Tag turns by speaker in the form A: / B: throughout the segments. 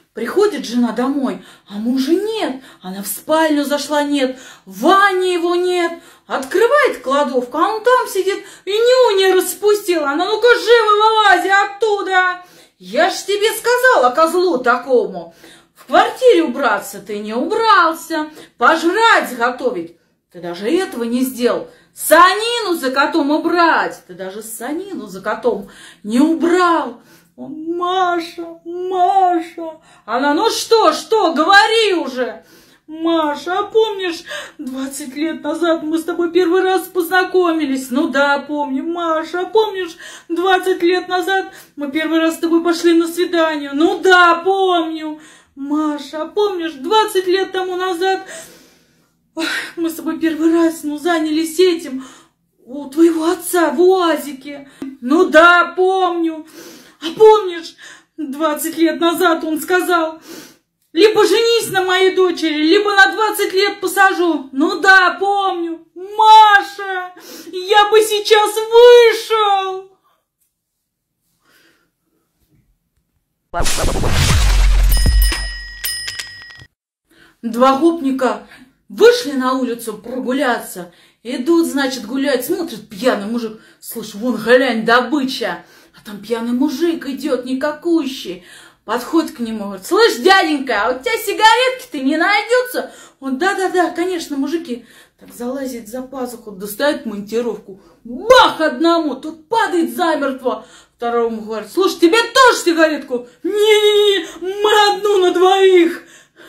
A: Приходит жена домой, а мужа нет. Она в спальню зашла, нет. В ванне его нет. Открывает кладовку, а он там сидит и нюни распустил. Она, ну-ка, живо вылази оттуда. Я ж тебе сказала, козлу такому. В квартире убраться ты не убрался. Пожрать заготовить ты даже этого не сделал. Санину за котом убрать ты даже санину за котом не убрал. Маша, Маша. Она, ну что, говори уже. Маша, а помнишь, 20 лет назад мы с тобой первый раз познакомились? Ну да, помню. Маша, а помнишь, 20 лет назад мы первый раз с тобой пошли на свидание? Ну да, помню. Маша, а помнишь, 20 лет тому назад мы с тобой первый раз, занялись этим у твоего отца в УАЗике? Ну да, помню. А помнишь, 20 лет назад он сказал: либо женись на моей дочери, либо на 20 лет посажу. Ну да, помню. Маша, я бы сейчас вышел. Два гопника вышли на улицу прогуляться. Идут, значит, гулять, смотрит пьяный мужик. Слушай, вон, глянь, добыча. А там пьяный мужик идет, никакущий. Подходит к нему, говорит: слышь, дяденька, а у тебя сигаретки-то не найдется? Он: да-да-да, конечно, мужики. Так залазит за пазуху, достает монтировку. Бах одному, тот падает замертво. Второму говорит: слушай, тебе тоже сигаретку? Не-не-не, мы одну на двоих.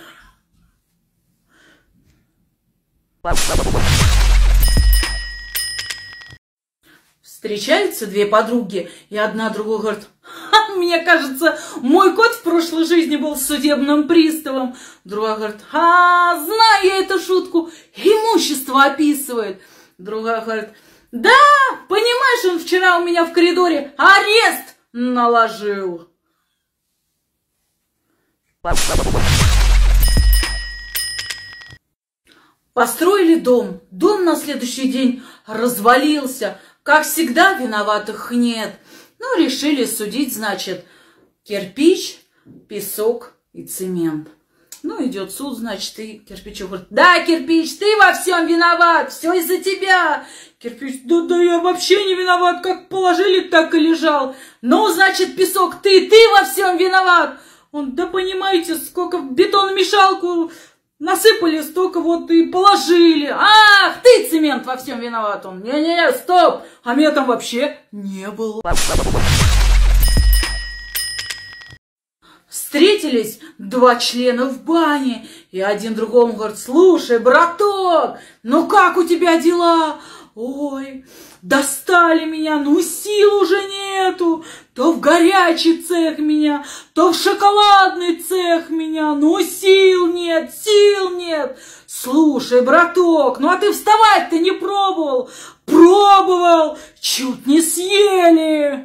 A: Встречаются две подруги, и одна другой говорит: мне кажется, мой кот в прошлой жизни был судебным приставом. Другая говорит: знаю я эту шутку, имущество описывает. Другая говорит: да, понимаешь, он вчера у меня в коридоре арест наложил. Построили дом. Дом на следующий день развалился. Как всегда, виноватых нет. Ну, решили судить, значит, кирпич, песок и цемент. Ну, идет суд, значит, и кирпичу говорит: да, кирпич, ты во всем виноват, все из-за тебя. Кирпич: да я вообще не виноват, как положили, так и лежал. Ну, значит, песок, ты во всем виноват. Он: да понимаете, сколько в бетономешалку насыпали, столько вот и положили. Ах, ты, цемент, во всем виноват. Он: не-не-не, стоп, а меня там вообще не было. Встретились два члена в бане, и один другому говорит: слушай, браток, ну как у тебя дела? Ой, достали меня, ну сил уже нету. То в горячий цех меня, то в шоколадный цех меня. Ну сил нет, сил нет. Слушай, браток, ну а ты вставать-то не пробовал? Пробовал, чуть не съели.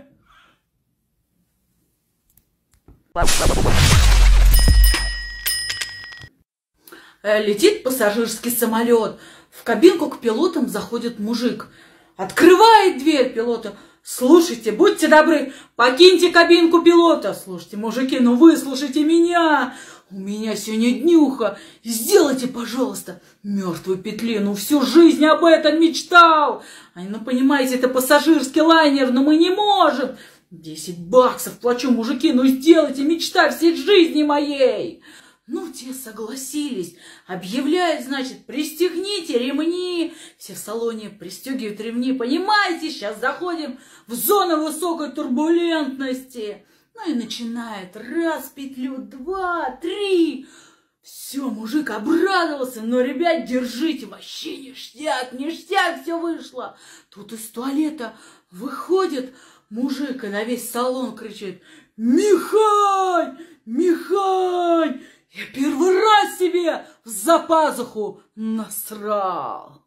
A: Летит пассажирский самолет. В кабинку к пилотам заходит мужик. Открывает дверь пилота. Слушайте, будьте добры, покиньте кабинку пилота. Слушайте, мужики, ну выслушайте меня. У меня сегодня днюха. Сделайте, пожалуйста, мертвую петлю. Всю жизнь об этом мечтал. Ну, понимаете, это пассажирский лайнер, но мы не можем. 10 баксов плачу, мужики, ну сделайте, мечта всей жизни моей. Ну, те согласились. Объявляют, значит, пристегните ремни. Все в салоне пристегивают ремни. Понимаете, сейчас заходим в зону высокой турбулентности. Ну и начинает. Раз петлю, два, три. Все, мужик обрадовался. Но, ребят, держите, вообще ништяк, ништяк, все вышло. Тут из туалета выходит мужик и на весь салон кричит: Михань, Михань! Я первый раз себе за пазуху насрал.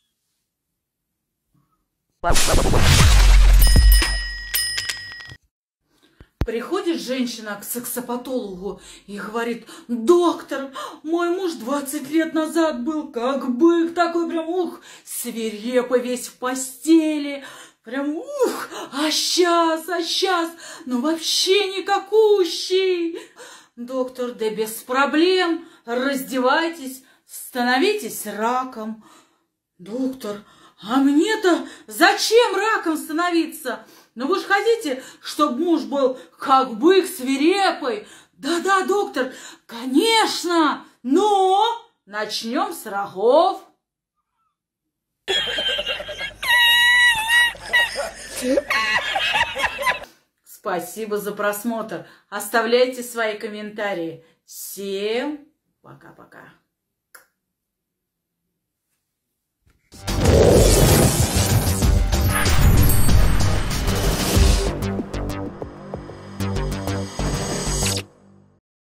A: Приходит женщина к сексопатологу и говорит: доктор, мой муж 20 лет назад был как бык, такой прям, свирепый весь в постели. Прям, а сейчас, ну вообще никакущий. Доктор, да без проблем. Раздевайтесь, становитесь раком. Доктор, а мне-то зачем раком становиться? Ну вы же хотите, чтобы муж был как бык свирепый? Да-да, доктор, конечно, но начнем с рогов. Спасибо за просмотр. Оставляйте свои комментарии. Всем пока-пока.